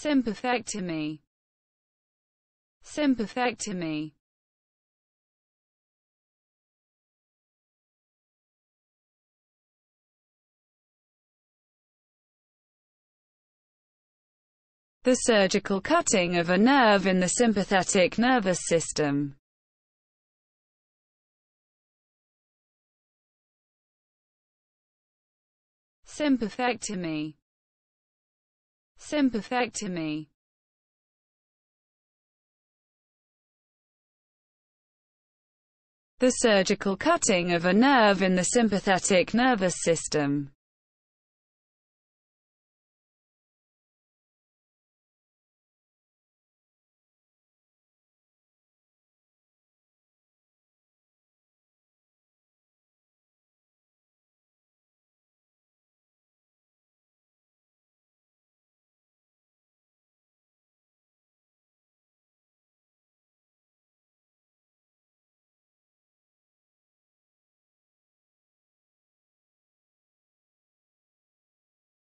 Sympathectomy. Sympathectomy. The surgical cutting of a nerve in the sympathetic nervous system. Sympathectomy. Sympathectomy. The surgical cutting of a nerve in the sympathetic nervous system.